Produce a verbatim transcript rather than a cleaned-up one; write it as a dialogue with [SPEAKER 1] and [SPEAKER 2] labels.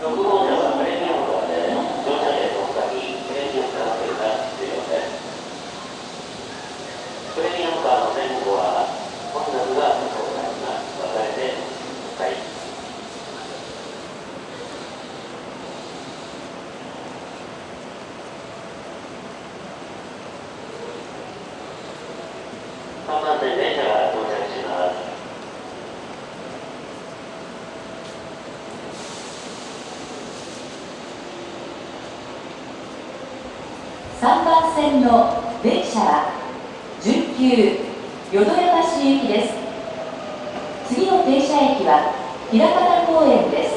[SPEAKER 1] ろく号車はプレミアムドアで乗車券の他にプレミアムカードが必要です。プレミアムカーの前後は混雑が予想されます。分かれてください。さんばん線電車が到着します。
[SPEAKER 2] さんばん線の電車は準急淀屋橋行きです。次の停車駅は枚方公園です。